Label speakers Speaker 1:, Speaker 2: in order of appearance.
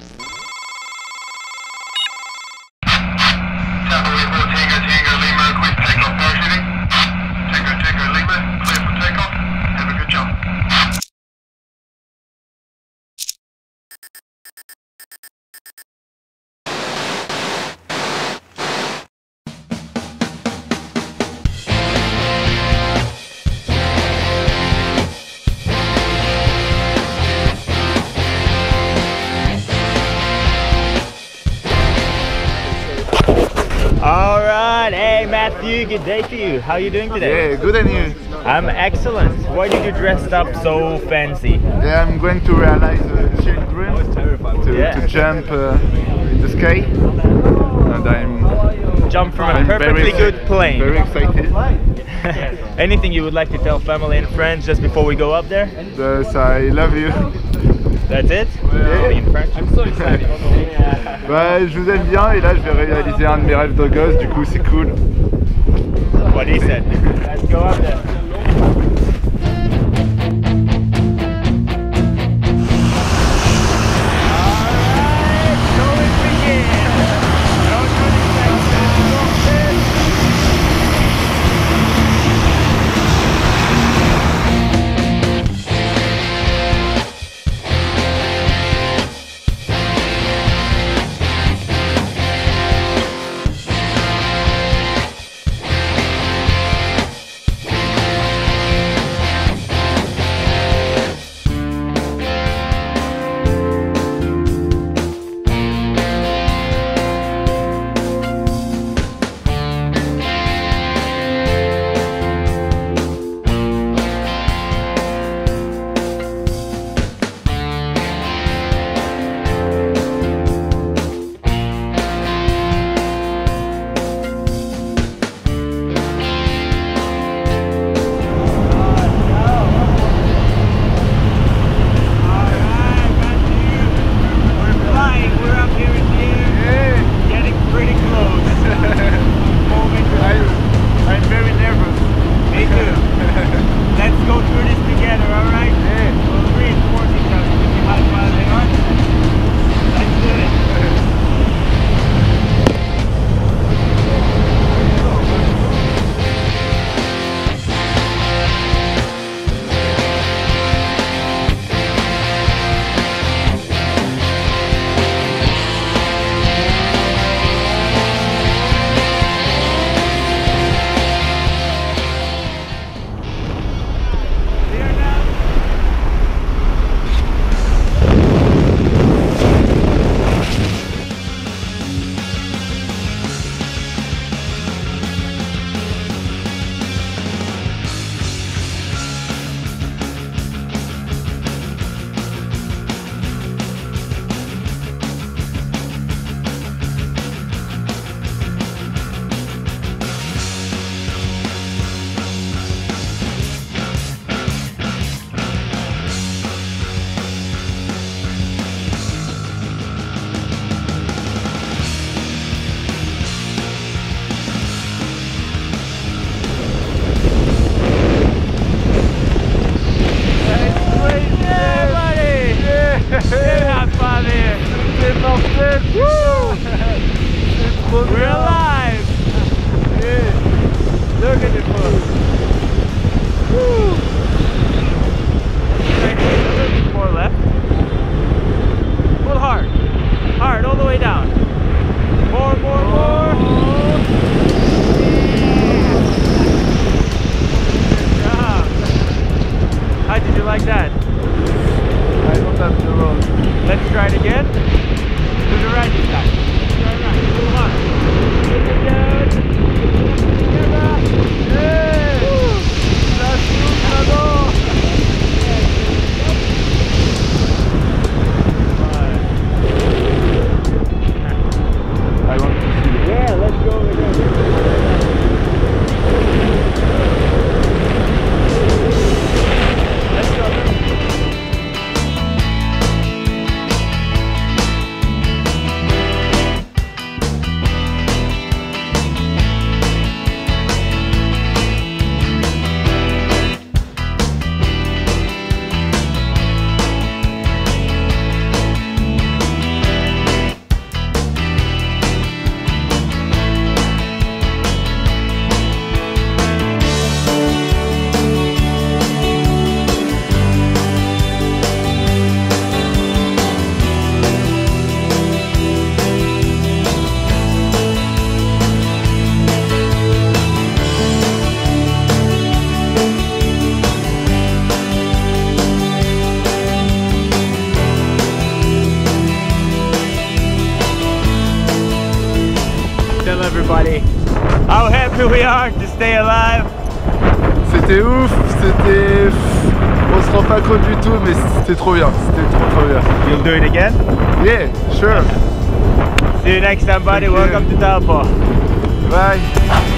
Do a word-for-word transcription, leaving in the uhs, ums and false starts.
Speaker 1: Alright, hey Matthew, good day to you. How are you doing today?
Speaker 2: Yeah, good, and you?
Speaker 1: I'm excellent. Why did you dress up so fancy?
Speaker 2: Yeah, I'm going to realize the children to,
Speaker 1: Yeah.
Speaker 2: to jump uh, in the sky, and I'm
Speaker 1: Jump from a
Speaker 2: I'm
Speaker 1: perfectly
Speaker 2: very,
Speaker 1: good plane.
Speaker 2: Very excited.
Speaker 1: Anything you would like to tell family and friends just before we go up there?
Speaker 2: Thus, I love you.
Speaker 1: That's it?
Speaker 2: Yeah.
Speaker 1: In French? I'm so excited.
Speaker 2: Bah, je vous aime bien et là je vais réaliser un de mes rêves de gosse, du coup c'est cool.
Speaker 1: What he said. Let's go up there. We're alive! Yeah. Look at the foot. Woo! A little bit more left. Pull hard. Hard, all the way down. More, more, more. Good job. How did you like that?
Speaker 2: I don't have the road.
Speaker 1: Let's try it again. To the right this time. Try right. Pull hard. Good again. Yeah. Woo. That's good.
Speaker 2: I want to see it.
Speaker 1: Yeah, let's go over there. Let's go. everybody. How happy we are to stay alive.
Speaker 2: C'était ouf, c'était... On se rend pas compte du tout, mais c'était trop bien, c'était trop trop bien.
Speaker 1: You'll do it again?
Speaker 2: Yeah, sure.
Speaker 1: See you next time, buddy.
Speaker 2: Thank you.
Speaker 1: Welcome to Taupo.
Speaker 2: Bye.